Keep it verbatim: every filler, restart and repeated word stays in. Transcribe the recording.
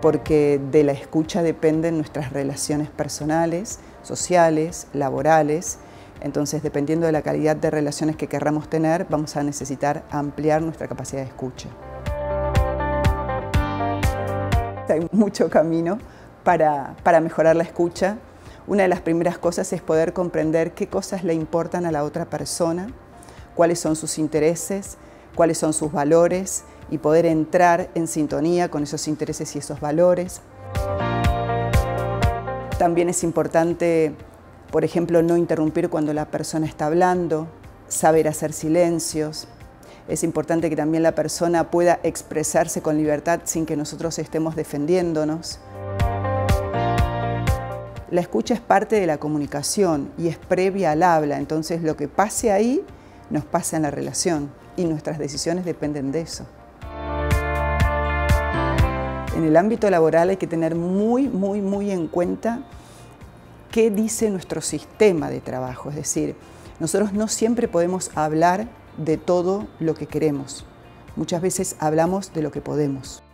porque de la escucha dependen nuestras relaciones personales, sociales, laborales. Entonces, dependiendo de la calidad de relaciones que querramos tener, vamos a necesitar ampliar nuestra capacidad de escucha. Hay mucho camino para, para mejorar la escucha. Una de las primeras cosas es poder comprender qué cosas le importan a la otra persona, cuáles son sus intereses, cuáles son sus valores y poder entrar en sintonía con esos intereses y esos valores. También es importante, por ejemplo, no interrumpir cuando la persona está hablando, saber hacer silencios. Es importante que también la persona pueda expresarse con libertad sin que nosotros estemos defendiéndonos. La escucha es parte de la comunicación y es previa al habla, entonces lo que pase ahí nos pasa en la relación y nuestras decisiones dependen de eso. En el ámbito laboral hay que tener muy, muy, muy en cuenta qué dice nuestro sistema de trabajo, es decir, nosotros no siempre podemos hablar de todo lo que queremos, muchas veces hablamos de lo que podemos.